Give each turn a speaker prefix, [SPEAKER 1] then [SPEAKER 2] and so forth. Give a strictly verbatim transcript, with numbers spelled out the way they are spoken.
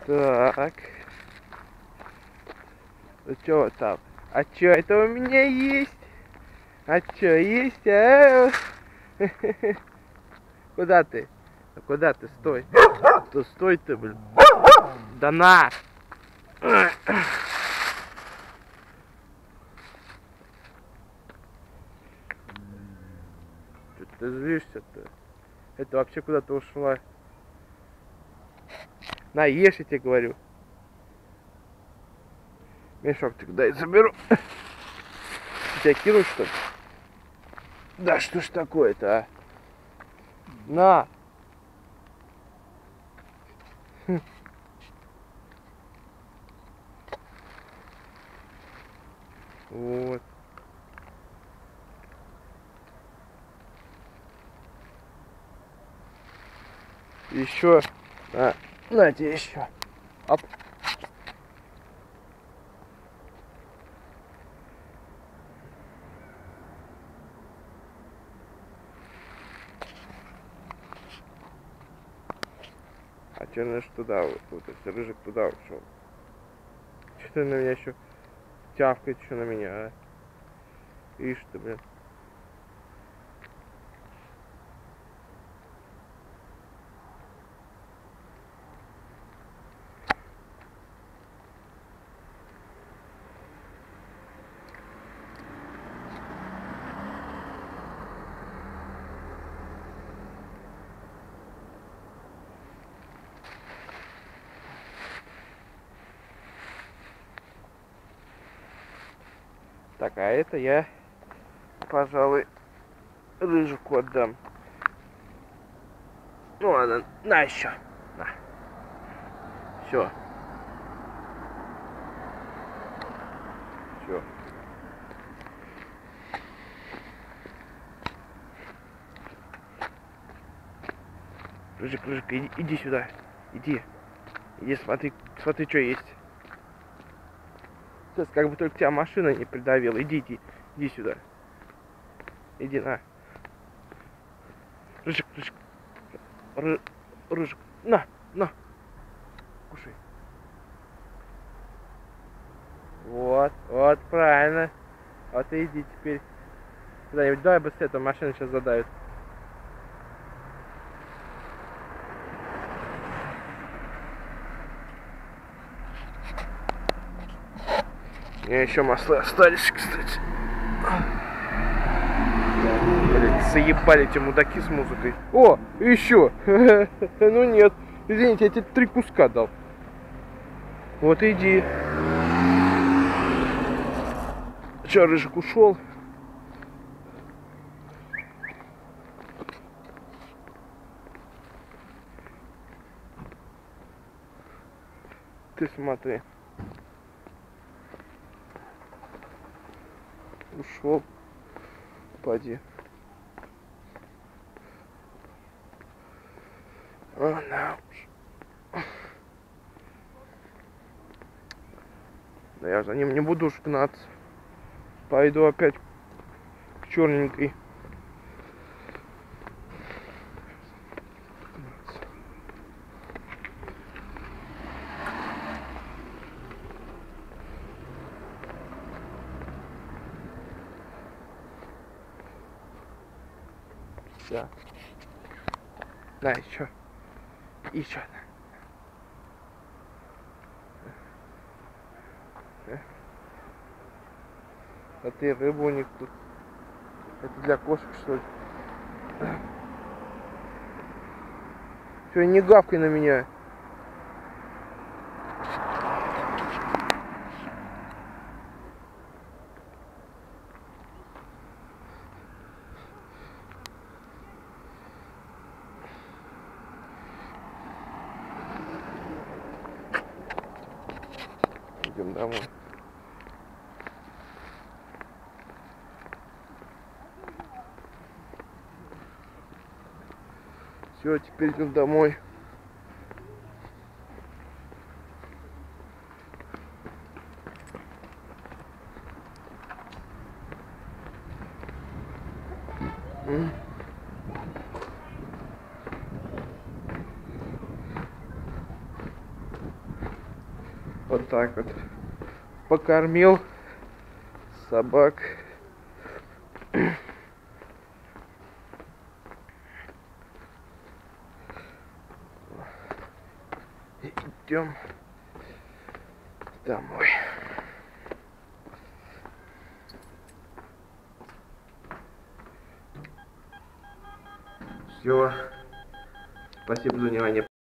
[SPEAKER 1] Так. Ну чё там? А чё это у меня есть? А чё есть? А? Куда ты? А куда ты? Стой. Да стой ты, блин. Да на! Чё ты злишься-то? Это вообще куда-то ушла. На, ешь, я тебе говорю. Мешок ты куда я заберу? Тебя кинуть, что ли? Да что ж такое-то, а? На! Хм. Вот. Еще. На, на тебе еще. Оп. А че наш туда вот, вот этот рыжик туда ушел? Че ты на меня еще тявкает еще на меня, а? Ишь ты, блин. Так, а это я, пожалуй, рыжику отдам. Ну ладно, на еще. На. Все. Все. Рыжик, рыжик, иди, иди сюда. Иди. Иди, смотри, смотри, что есть. Сейчас как бы только тебя машина не придавила. Иди, иди, иди сюда. Иди, на. Рыжик, рыжик. Ры, рыжик. На, на. Кушай. Вот, вот, правильно. Вот и иди теперь. Куда-нибудь давай быстрее, эта машина сейчас задавит. У меня еще маслы остались, кстати. Блин, заебали эти мудаки с музыкой. О, еще. Ну нет. Извините, я тебе три куска дал. Вот иди. Че, рыжик ушел? Ты смотри. Ушел. Поди. О, на уж. Да я за ним не буду уж гнаться. Пойду опять к черненькой. Все. На, еще. Еще. А ты рыбу у них тут. Это для кошек, что ли? Все, не гавкай на меня. Идем домой. Все, теперь идем домой. М? Вот так вот. Покормил собак. Идем домой. Все. Спасибо за внимание.